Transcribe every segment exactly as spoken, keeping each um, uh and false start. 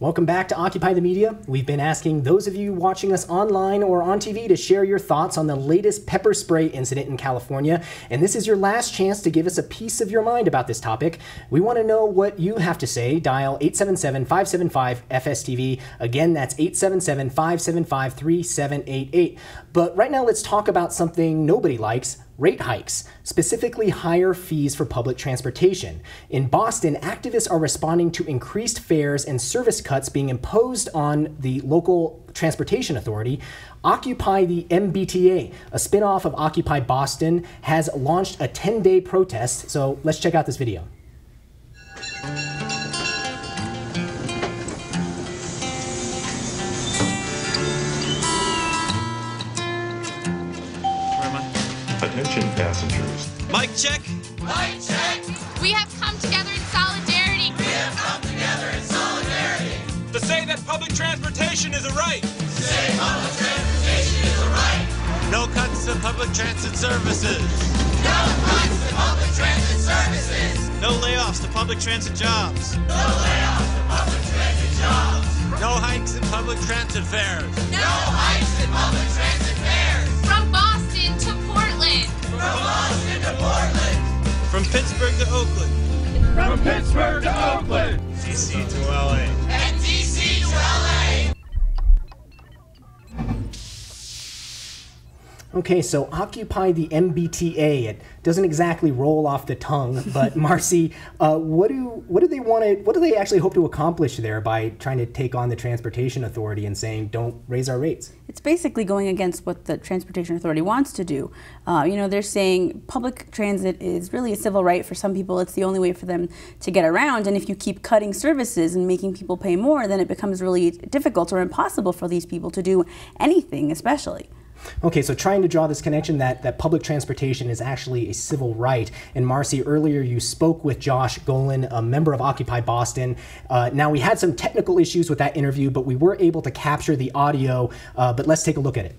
Welcome back to Occupy the Media. We've been asking those of you watching us online or on T V to share your thoughts on the latest pepper spray incident in California. And this is your last chance to give us a piece of your mind about this topic. We want to know what you have to say. Dial eight seven seven, five seven five, F S T V. Again, that's eight seven seven, five seven five, three seven eight eight. But right now, let's talk about something nobody likes. Rate hikes, specifically higher fees for public transportation. In Boston, activists are responding to increased fares and service cuts being imposed on the local transportation authority. Occupy the M B T A, a spinoff of Occupy Boston, has launched a ten-day protest. So let's check out this video. Attention passengers. Mic check. Mic check. We have come together in solidarity. We have come together in solidarity. To say that public transportation is a right. To say public transportation is a right. No cuts to public transit services. No cuts to public transit services. No layoffs to public transit jobs. No layoffs to public transit jobs. No hikes in public transit fares. No hikes in public transit fares. From Boston to Portland. From Boston to Portland. From Pittsburgh to Oakland. From Pittsburgh to Oakland. D C to L A. And D C to L A. Okay, so Occupy the M B T A. It doesn't exactly roll off the tongue, but Marcy, uh, what do what do they want to? What do they actually hope to accomplish there by trying to take on the Transportation Authority and saying don't raise our rates? It's basically going against what the Transportation Authority wants to do. Uh, you know, they're saying public transit is really a civil right for some people. It's the only way for them to get around, and if you keep cutting services and making people pay more, then it becomes really difficult or impossible for these people to do anything, especially. Okay, so trying to draw this connection that, that public transportation is actually a civil right. And Marcy, earlier you spoke with Josh Golin, a member of Occupy Boston. Uh, now, we had some technical issues with that interview, but we were able to capture the audio. Uh, but let's take a look at it.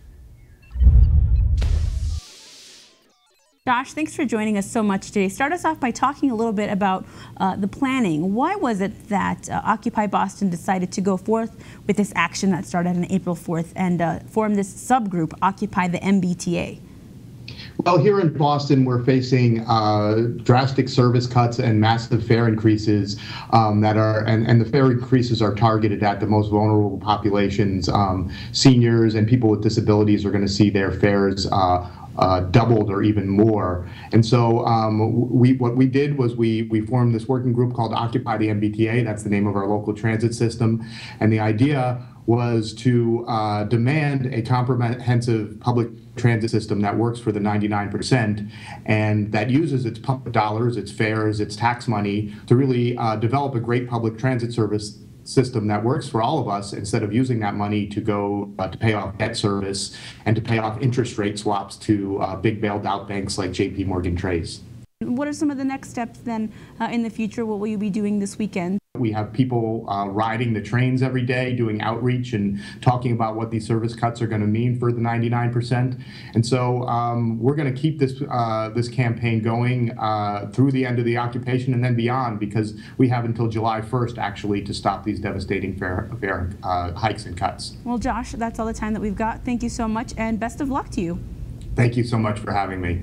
Josh, thanks for joining us so much today. Start us off by talking a little bit about uh, the planning. Why was it that uh, Occupy Boston decided to go forth with this action that started on April fourth and uh, form this subgroup, Occupy the M B T A? Well, here in Boston, we're facing uh, drastic service cuts and massive fare increases um, that are, and, and the fare increases are targeted at the most vulnerable populations. Um, seniors and people with disabilities are going to see their fares uh, Uh, doubled or even more. And so um, we, what we did was we, we formed this working group called Occupy the M B T A. That's the name of our local transit system. And the idea was to uh, demand a comprehensive public transit system that works for the ninety-nine percent and that uses its public dollars, its fares, its tax money to really uh, develop a great public transit service system that works for all of us instead of using that money to go uh, to pay off debt service and to pay off interest rate swaps to uh, big bailed out banks like J P Morgan Chase. What are some of the next steps then uh, in the future? What will you be doing this weekend? We have people uh, riding the trains every day, doing outreach and talking about what these service cuts are going to mean for the ninety-nine percent. And so um, we're going to keep this uh, this campaign going uh, through the end of the occupation and then beyond, because we have until July first actually to stop these devastating fare, fare uh, hikes and cuts. Well, Josh, that's all the time that we've got. Thank you so much, and best of luck to you. Thank you so much for having me.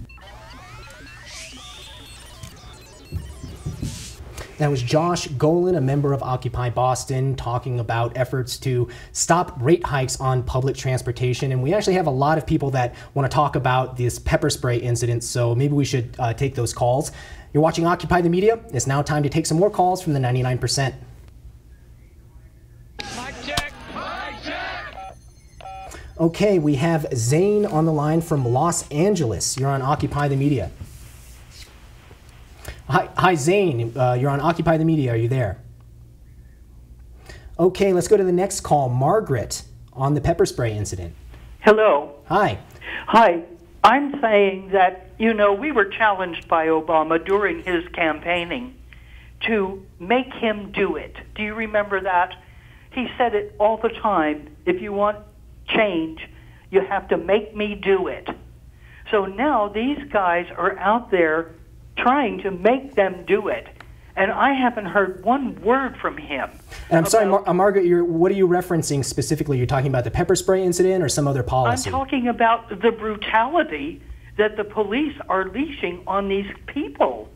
That was Josh Golin, a member of Occupy Boston, talking about efforts to stop rate hikes on public transportation. And we actually have a lot of people that want to talk about this pepper spray incident, so maybe we should uh, take those calls. You're watching Occupy the Media. It's now time to take some more calls from the ninety-nine percent. Mic check. Mic check. Okay, we have Zane on the line from Los Angeles. You're on Occupy the Media. Hi, hi Zane. Uh, you're on Occupy the Media. Are you there? Okay, let's go to the next call. Margaret on the pepper spray incident. Hello. Hi. Hi. I'm saying that, you know, we were challenged by Obama during his campaigning to make him do it. Do you remember that? He said it all the time. If you want change, you have to make me do it. So now these guys are out there trying to make them do it. and I haven't heard one word from him. And I'm sorry, Mar uh, Margaret, you're, what are you referencing specifically? You're talking about the pepper spray incident or some other policy? I'm talking about the brutality that the police are leashing on these people.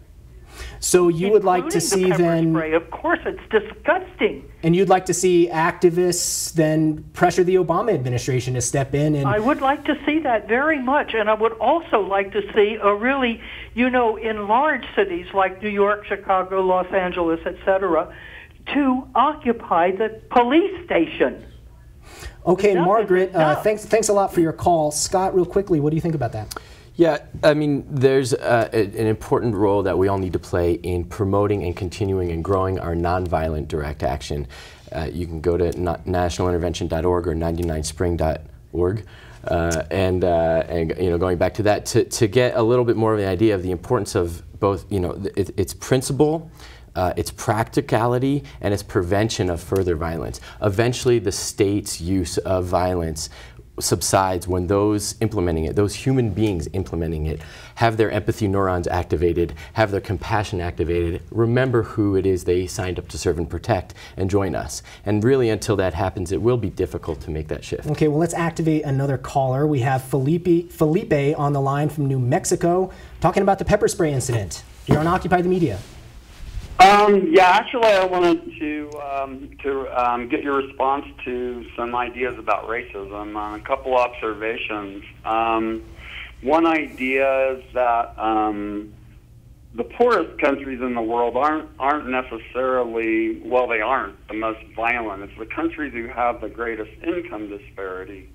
So you would like to see the pepper then... spray. Of course, it's disgusting. And you'd like to see activists then pressure the Obama administration to step in and... I would like to see that very much, and I would also like to see a really, you know, in large cities like New York, Chicago, Los Angeles, et cetera, to occupy the police station. Okay, Margaret, uh, thanks, thanks a lot for your call. Scott, real quickly, what do you think about that? Yeah, I mean, there's uh, a, an important role that we all need to play in promoting and continuing and growing our nonviolent direct action. Uh, you can go to national intervention dot org or ninety-nine spring dot org. Uh, and, uh, and, you know, going back to that, to, to get a little bit more of an idea of the importance of both, you know, it, its principle, uh, its practicality, and its prevention of further violence. Eventually, the state's use of violence subsides when those implementing it, those human beings implementing it, have their empathy neurons activated, have their compassion activated, remember who it is they signed up to serve and protect, and join us. And really, until that happens, it will be difficult to make that shift. Okay, well, let's activate another caller. We have Felipe, Felipe on the line from New Mexico, talking about the pepper spray incident. You're on Occupy the Media. Um, yeah, actually, I wanted to um, to um, get your response to some ideas about racism. Uh, a couple observations. Um, one idea is that um, the poorest countries in the world aren't aren't necessarily, well, they aren't the most violent. It's the countries who have the greatest income disparity.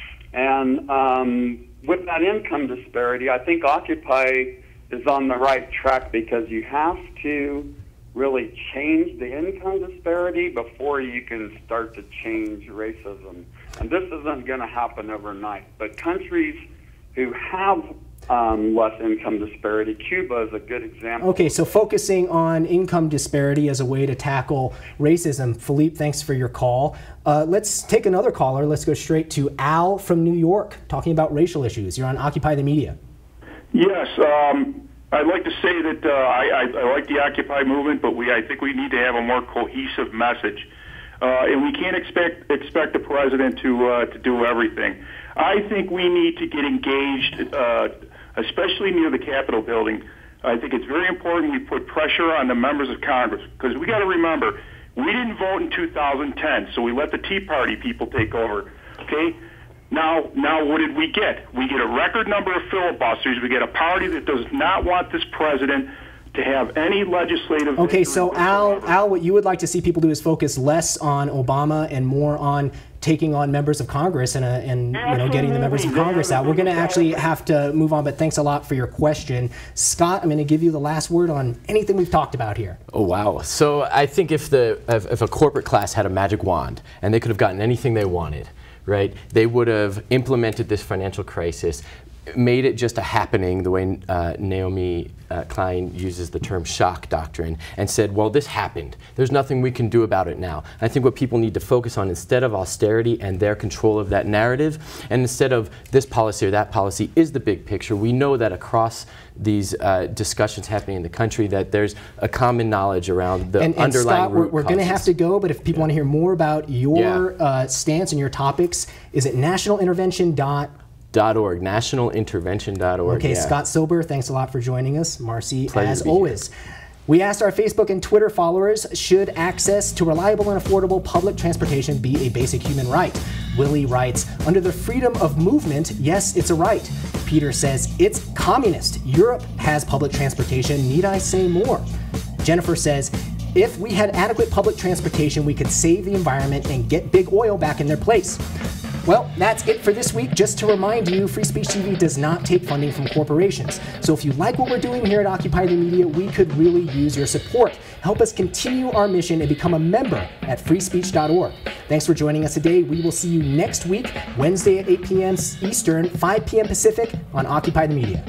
And um, with that income disparity, I think Occupy is on the right track, because you have to really change the income disparity before you can start to change racism. And this isn't going to happen overnight. But countries who have um, less income disparity, Cuba is a good example. Okay, so focusing on income disparity as a way to tackle racism. Philippe, thanks for your call. Uh, let's take another caller. Let's go straight to Al from New York, talking about racial issues. You're on Occupy the Media. Yes, um, I'd like to say that uh, I, I, I like the Occupy movement, but we I think we need to have a more cohesive message, uh, and we can't expect expect the president to uh, to do everything. I think we need to get engaged, uh, especially near the Capitol building. I think it's very important we put pressure on the members of Congress, because we got to remember we didn't vote in two thousand ten, so we let the Tea Party people take over. Okay. Now, now, what did we get? We get a record number of filibusters. We get a party that does not want this president to have any legislative... Okay, so Al, Al, what you would like to see people do is focus less on Obama and more on taking on members of Congress and, uh, and you know, getting the members of Congress out. We're going to actually have to move on, but thanks a lot for your question. Scott, I'm going to give you the last word on anything we've talked about here. Oh, wow. So I think if, the, if, if a corporate class had a magic wand and they could have gotten anything they wanted, right, they would have implemented this financial crisis, made it just a happening, the way uh, Naomi uh, Klein uses the term shock doctrine, and said, well, this happened. There's nothing we can do about it now. I think what people need to focus on, instead of austerity and their control of that narrative, and instead of this policy or that policy, is the big picture. We know that across these uh, discussions happening in the country that there's a common knowledge around the and, and underlying Scott, we're, root we're going to have to go, but if people yeah. want to hear more about your yeah. uh, stance and your topics, is it national intervention dot org? Dot org, national intervention dot org. Okay, yeah. Scott Silber, thanks a lot for joining us. Marcy, Pleasure as to be always. Here. We asked our Facebook and Twitter followers, should access to reliable and affordable public transportation be a basic human right? Willie writes, under the freedom of movement, yes, it's a right. Peter says, it's communist. Europe has public transportation. Need I say more? Jennifer says, if we had adequate public transportation, we could save the environment and get big oil back in their place. Well, that's it for this week. Just to remind you, Free Speech T V does not take funding from corporations. So if you like what we're doing here at Occupy the Media, we could really use your support. Help us continue our mission and become a member at free speech dot org. Thanks for joining us today. We will see you next week, Wednesday at eight p m Eastern, five p m Pacific on Occupy the Media.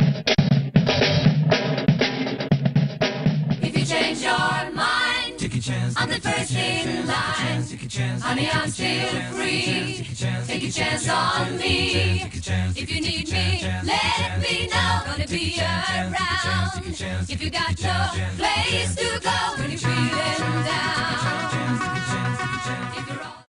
If you change your mind, I'm the first in line. Honey, I'm still free. Take a chance on me. If you need me, let me know. Gonna be around. If you got no place to go when you're feeling down. If